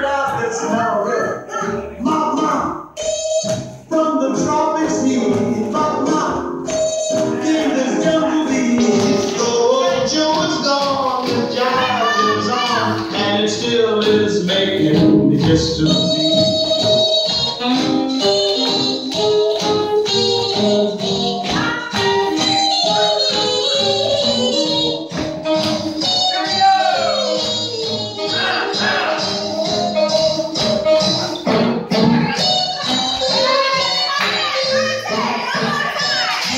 out this morning. Mama, from the tropics need, Mama, in this jungle beat. Oh, Joe is gone, the job is on, and it still is making history.